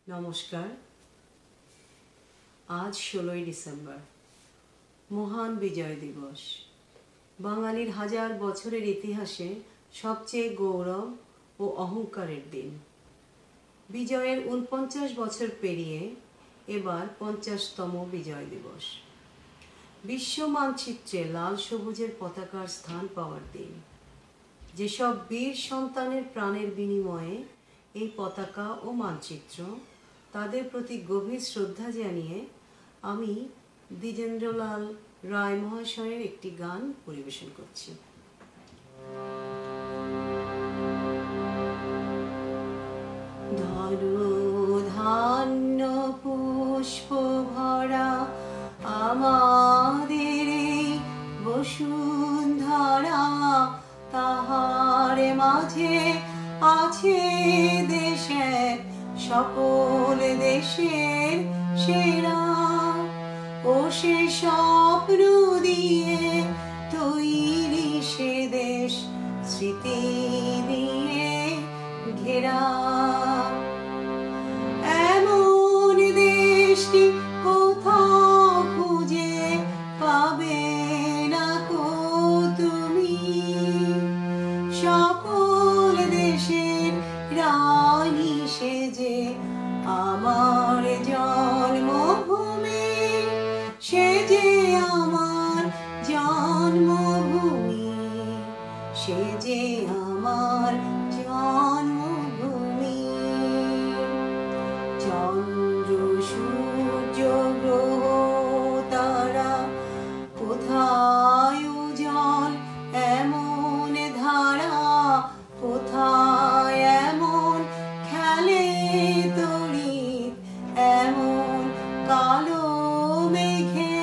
নমস্কার। আজ 16ই ডিসেম্বর, মহান বিজয় দিবস। বাঙালির হাজার বছরের ইতিহাসে সবচেয়ে গৌরব ও অহংকারের দিন। বিজয়ের 49 বছর পেরিয়ে এবার 50তম বিজয় দিবস। বিশ্ব মানচিত্রে লাল সবুজের পতাকার স্থান পাওয়ার দিন। যেসব বীর সন্তানের প্রাণের বিনিময়ে এই পতাকা ও মানচিত্র, তাদের প্রতি গভীর শ্রদ্ধা জানিয়ে আমি দ্বিজেন্দ্রলাল রায় মহাশয়ের একটি গান পরিবেশন করছি। ধনু ধান্য পুষ্প ভরা আমাদের বসুন্ধরা, তাহার মাঝে আছে দেশের সকল দেশের সেরা। ও সে স্বপ্ন দিয়ে তৈরি সে দেশ, স্মৃতি দিয়ে ঘেরা। এমন দেশটি কোথাও খুঁজে পাবে না কো তুমি। সকল দেশের রানী সেজে আমার জন্মভূমি, সেজে আমার জন্মভূমি, সেজে আমার জন্মভূমি। চন্দ্র সূর্য গ্রহ তারা কোথায় উজ্জ্বল এমন ধারা, কোথায় এমন খেলে তড়িৎ এমন কালো মেঘে।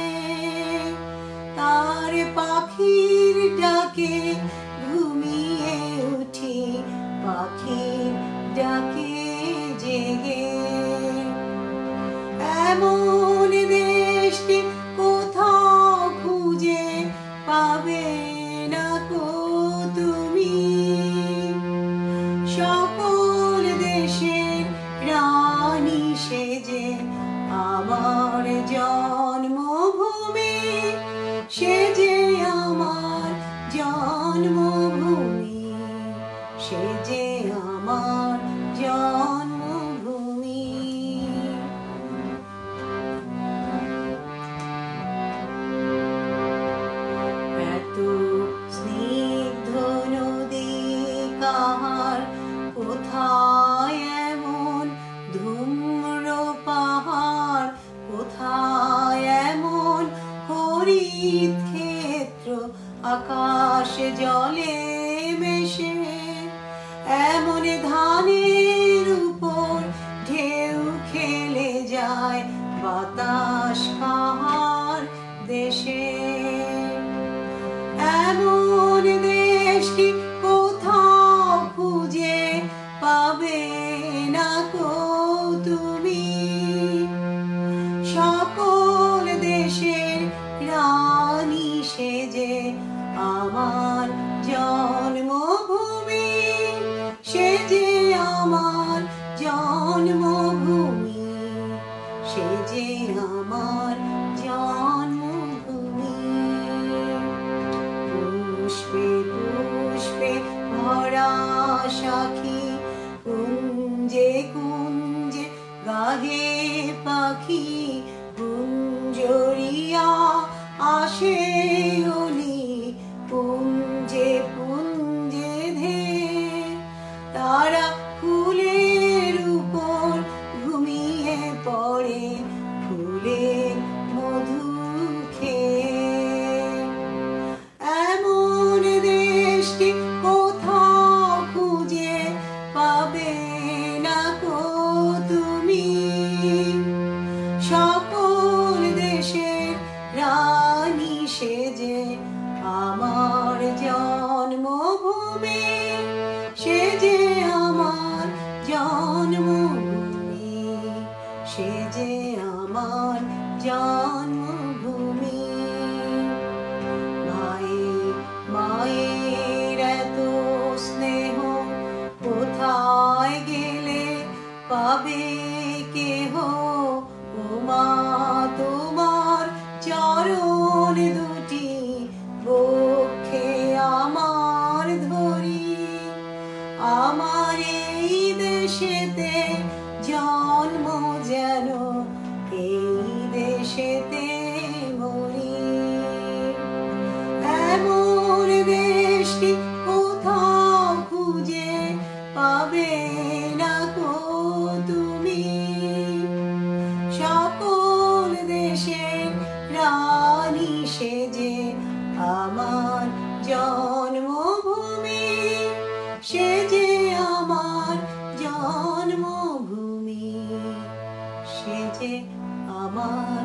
তার পাখির ডাকে ঘুমিয়ে উঠি, পাখির ডাকে জেগে। এমন দেশটি কোথাও খুঁজে পাবে না কো তুমি। সকল দেশের রানী সেজে আমার জন্মভূমি, সেজে আমার জন্মভূমি, সেজে আমার জন্মভূমি। এত স্নিগ্ধ নদী কাহার, কোথায় এমন ধূম্র পাহাড়, কোথায় এমন হরিত ক্ষেত্র আকাশ জলে মেশে। এমন ধানের উপর ঢেউ খেলে যায় বাতাস কাহার দেশে। এমন দেশটি কোথাও খুঁজে পাবে না কো তুমি। সকল দেশের রানী সেজে আমার জন্মভূমি, সেজে আমার জন্মভূমি, সেজে আমার জন্মভূমি। পুষ্পে পুষ্পে ভরা সাখী, কুঞ্জে কুঞ্জে গাহে পাখি, কুঞ্জরিয়া আসে অলি, পুঞ্জে পুঞ্জে ধে। তারা ফুলের উপর ঘুমিয়ে পড়ে, ফুলের মধু খেয়ে। এমন দেশটি কোথাও খুঁজে পাবে না কো তুমি। সকল দেশের রানী সেজে আমার জন্মভূমি, সেজে আমার জন্মভূমি, সেজে আমার জন্মভূমি। মায়ের এত স্নেহ কোথায় গেলে পাবে কেহ ও মা তোমার চরণ দুটি বক্ষে আমার ধরি। আমার এই দেশেতে জন্ম যেন এই দেশেতে মরি। এমন দেশটি কোথাও খুঁজে পাবে না কো তুমি। সকল দেশের রানী সেজে আমার জন্মভূমি, সেজে আমার জন্মভূমি, সেজে আমার